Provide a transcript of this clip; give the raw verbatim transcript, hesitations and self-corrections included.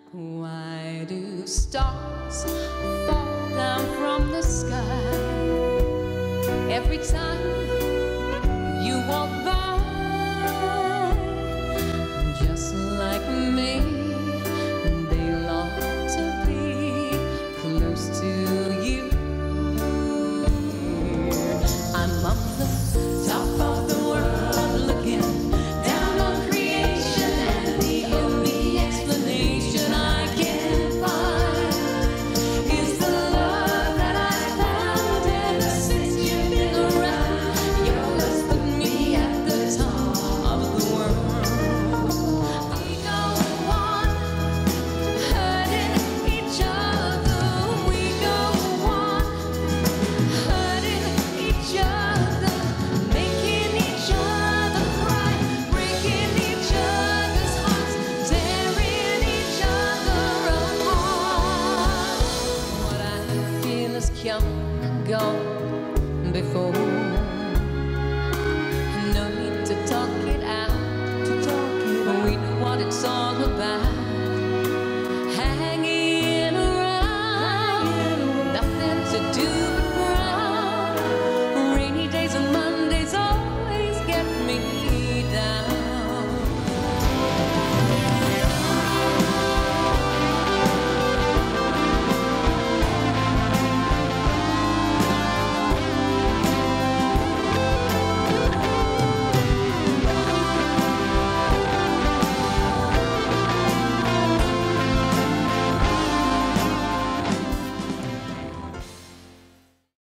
Why do stars fall down from the sky every time you walk by? Just like me, they long to be close to you. I'm up the top of the world looking down on creation, and the only explanation I can find is the love that I found ever since you've been around. Yours put me at the top of the world. We go on hurting each other. We go on hurting each other, making each other cry, breaking each other's hearts, tearing each other apart. What I feel is come and gone before. No need to talk it out, to talk it out. We know what it's all